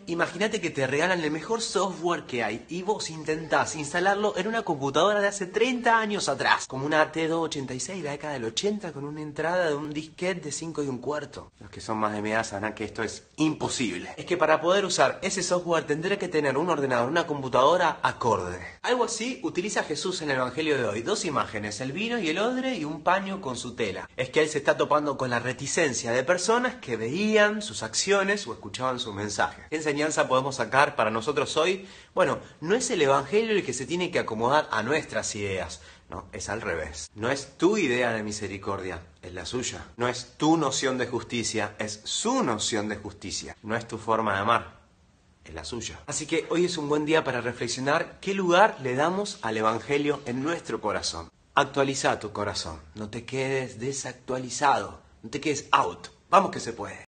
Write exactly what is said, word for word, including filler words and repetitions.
imagínate que te regalan el mejor software que hay y vos intentás instalarlo en una computadora de hace treinta años atrás, como una T doscientos ochenta y seis de la década del ochenta con una entrada de un disquete de cinco y un cuarto. Los que son más de mi edad sabrán que esto es imposible. Es que para poder usar ese software tendré que tener un ordenador, una computadora acorde. Algo así utiliza Jesús en el Evangelio de hoy. Dos imágenes, el vino y el odre y un paño con su tela. Es que él se está topando con la reticencia de personas que veían sus acciones o escuchaban su mensaje. ¿Qué enseñanza podemos sacar para nosotros hoy? Bueno, no es el Evangelio el que se tiene que acomodar a nuestras ideas. No, es al revés. No es tu idea de misericordia, es la suya. No es tu noción de justicia, es su noción de justicia. No es tu forma de amar, es la suya. Así que hoy es un buen día para reflexionar qué lugar le damos al Evangelio en nuestro corazón. Actualiza tu corazón, no te quedes desactualizado, no te quedes out. Vamos que se puede.